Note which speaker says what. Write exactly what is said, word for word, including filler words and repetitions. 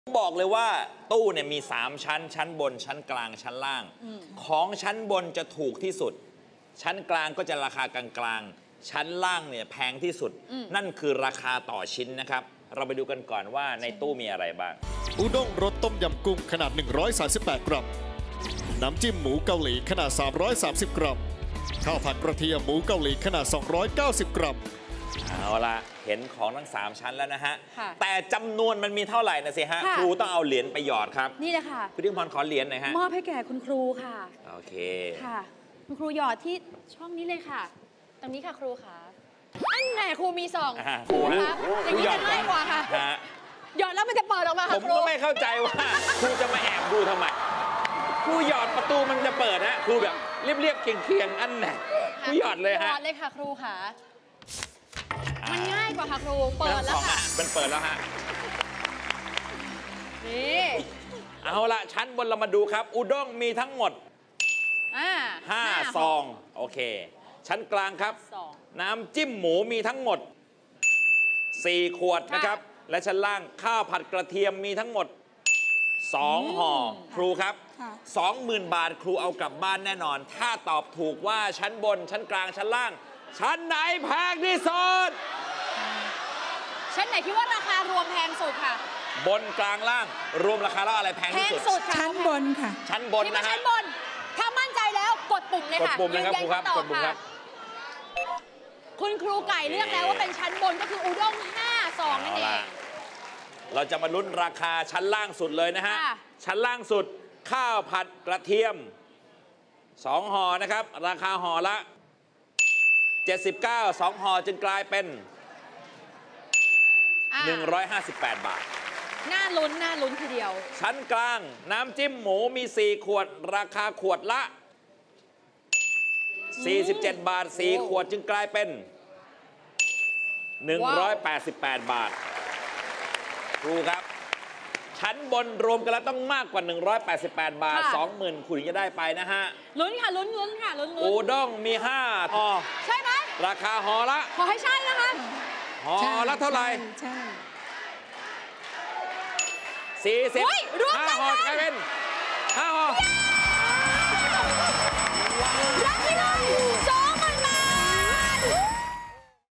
Speaker 1: บอกเลยว่าตู้เนี่ยมีสามชั้นชั้นบนชั้นกลางชั้นล่างของชั้นบนจะถูกที่สุดชั้นกลางก็จะราคากลางๆชั้นล่างเนี่ยแพงที่สุดนั่นคือราคาต่อชิ้นนะครับเราไปดูกันก่อนว่าในตู้มีอะไรบ้าง
Speaker 2: อุด้งรสต้มยำกุ้งขนาดหนึ่งร้อยสามสิบแปดกรัมน้ำจิ้มหมูเกาหลีขนาดสามร้อยสามสิบกรัมข้าวผัดกระเทียมหมูเกาหลีขนาดสองร้อยเก้าสิบกรัม
Speaker 1: เอาละเห็นของทั้งสามชั้นแล้วนะฮะแต่จำนวนมันมีเท่าไหร่นะสิฮะครูต้องเอาเหรียญไปหยอดครับ
Speaker 3: นี่แหละค่ะ
Speaker 1: คุณดิมพรขอเหรียญหน่อยฮะ
Speaker 3: มอบให้แก่คุณครูค่ะ
Speaker 1: โอเค
Speaker 3: ค่ะคุณครูหยอดที่ช่องนี้เลยค่ะตรงนี้ค่ะครูค่ะอันไหนครูมีสองครูคะอย่างนี้จะง่ายกว่าค่ะหยอดแล้วมันจะเปิดออกมาค่ะ
Speaker 1: ผมก็ไม่เข้าใจว่าครูจะมาแอบดูทำไมครูหยอดประตูมันจะเปิดฮะครูแบบเรียบๆเคียงๆอันไหนครูหยอดเลยฮะ
Speaker 3: หยอดเลยค่ะครูค่ะมันง่ายกว่าค่ะครูเปิดแล้วค่ะ
Speaker 1: มันเปิดแล้วฮะ
Speaker 3: นี่
Speaker 1: เอาละชั้นบนเรามาดูครับอุด้งมีทั้งหมดห้าซองโอเคชั้นกลางครับน้ำจิ้มหมูมีทั้งหมดสี่ขวดนะครับและชั้นล่างข้าวผัดกระเทียมมีทั้งหมดสองห่อครูครับ สองหมื่น บาทครูเอากลับบ้านแน่นอนถ้าตอบถูกว่าชั้นบนชั้นกลางชั้นล่างชั้นไหนแพงที่สุด
Speaker 3: ชั้นไหนคิดว่าราคารวมแพงสุดค่ะ
Speaker 1: บนกลางล่างรวมราคาแล้วอะไรแพงที่สุด
Speaker 3: ชั้น
Speaker 4: บนค่ะ
Speaker 1: ชั้นบนนะฮะ
Speaker 3: ชั้นบนถ้ามั่นใจแล้วกดปุ่มเลยค่ะ
Speaker 1: กดปุ่มเลยครับครูครับกดปุ่มครับ
Speaker 3: คุณครูไก่เลือกแล้วว่าเป็นชั้นบนก็คืออุด้งห้าซองนั่นเอง
Speaker 1: เราจะมาลุ้นราคาชั้นล่างสุดเลยนะฮะชั้นล่างสุดข้าวผัดกระเทียมสองห่อนะครับราคาห่อละเจ็ดสิบเก้า สองห่อจึงกลายเป็นหนึ่งร้อยห้าสิบแปด บาท
Speaker 3: น่าลุ้นน่าลุ้นทีเดียว
Speaker 1: ชั้นกลางน้ำจิ้มหมูมีสี่ขวดราคาขวดละสี่สิบเจ็ด บาทสี่ขวดจึงกลายเป็นหนึ่งร้อยแปดสิบแปด บาทครูครับชั้นบนรวมกันแล้วต้องมากกว่าหนึ่งร้อยแปดสิบแปด บาท สองหมื่น คุณจะได้ไปนะฮะ
Speaker 3: ลุ้นค่ะลุ้นลุ้นค่ะลุ้นลุ้น
Speaker 1: อุด้งมีห้าห่อ
Speaker 3: ใช่ไหม
Speaker 1: ราคาห่อละ
Speaker 3: ขอให้ใช่นะคะ
Speaker 1: ห่อละเท่าไหร่
Speaker 4: ใช่
Speaker 1: สี่สิบห้าห่อกลายเป็นห้าห่อ